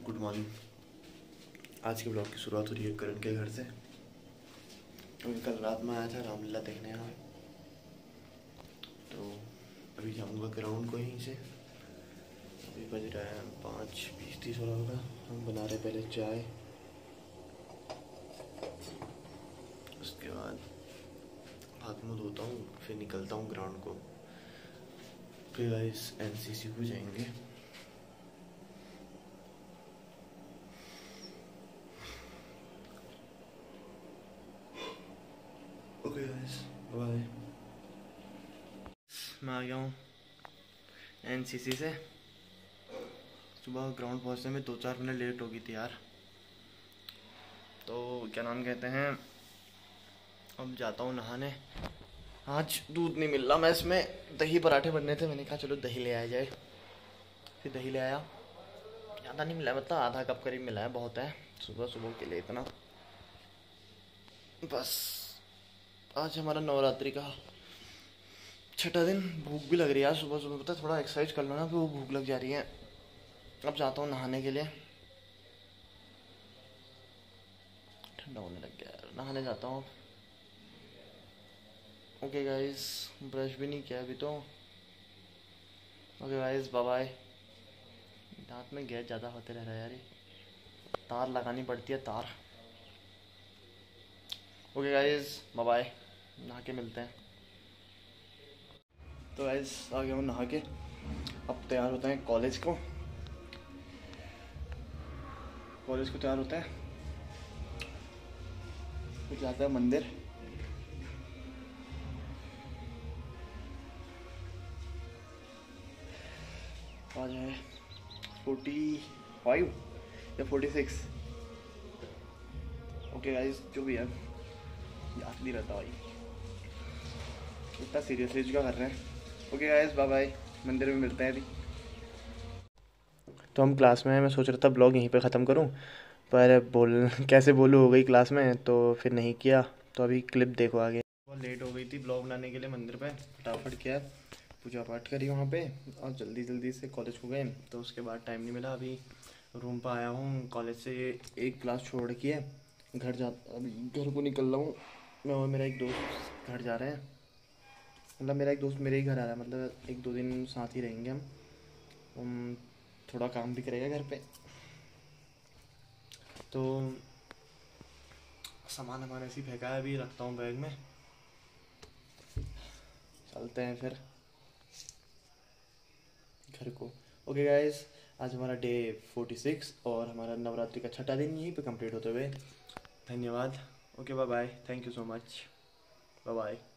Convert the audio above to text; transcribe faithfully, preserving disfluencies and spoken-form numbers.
Good morning. आज के blog की शुरुआत हो रही है करण के घर से, क्योंकि कल रात में आया था रामलीला देखने यहाँ, तो अभी जाऊँगा ग्राउंड को यहीं से। अभी बज रहा है पाँच बीस तीस हो रहा होगा। हम बना रहे पहले चाय, उसके बाद हाथ मुँह धोता हूँ, फिर निकलता हूँ ग्राउंड को। फिर इस एन सी सी को जाएंगे। Okay guys, bye. मैं आ गया हूँ एन सी सी से। सुबह ग्राउंड पहुँचने में दो चार मिनट लेट हो गई थी यार। तो क्या नाम कहते हैं, अब जाता हूँ नहाने। आज दूध नहीं मिल रहा मैस में, दही पराठे बनने थे, मैंने कहा चलो दही ले आया जाए। फिर दही ले आया, ज़्यादा नहीं मिला, मतलब आधा कप करीब मिला है, बहुत है सुबह सुबह के लिए इतना। बस आज हमारा नवरात्रि का छठा दिन। भूख भी लग रही है यार, सुबह सुबह पता है थोड़ा एक्सरसाइज कर लो ना, फिर वो भूख लग जा रही है। अब जाता हूँ नहाने के लिए, ठंडा होने लग गया यार, नहाने जाता हूँ। ओके गाइस, ब्रश भी नहीं किया अभी तो। Okay guys, bye bye. दांत में गैस ज़्यादा होते रह रहा है यार, ये तार लगानी पड़ती है, तार। ओके गाइस, बाय बाय, नहा के मिलते हैं। तो गाइस आ गया हूँ नहा के, अब तैयार होते हैं कॉलेज को। कॉलेज को तैयार होता है, फिर जाता है मंदिर। आज है फोर्टी फाइव या फोर्टी सिक्स। ओके गाइस, जो भी है याद नहीं रहता भाई, इतना सीरियसली क्या कर रहे हैं। ओके गाइस, बाय बाय, मंदिर में मिलते हैं अभी। तो हम क्लास में हैं, मैं सोच रहा था ब्लॉग यहीं पे ख़त्म करूं, पर बोल कैसे बोलूँ, हो गई क्लास में, तो फिर नहीं किया। तो अभी क्लिप देखो आगे। बहुत लेट हो गई थी ब्लॉग बनाने के लिए। मंदिर पे फटाफट किया, पूजा पाठ करी वहाँ पे, और जल्दी जल्दी से कॉलेज को गए। तो उसके बाद टाइम नहीं मिला। अभी रूम पर आया हूँ, कॉलेज से एक क्लास छोड़ के घर जा, अभी घर को निकल रहा हूँ। मैं और मेरा एक दोस्त घर जा रहे हैं, मतलब मेरा एक दोस्त मेरे ही घर आ रहा है, मतलब एक दो दिन साथ ही रहेंगे हम। हम थोड़ा काम भी करेगा घर पे, तो सामान हमारे ऐसे ही फेंका है, अभी रखता हूँ बैग में। चलते हैं फिर घर को। ओके गाइस, आज हमारा डे फोर्टी सिक्स और हमारा नवरात्रि का छठा दिन यहीं पे कंप्लीट होते हुए। धन्यवाद। Okay bye bye, thank you so much, bye bye.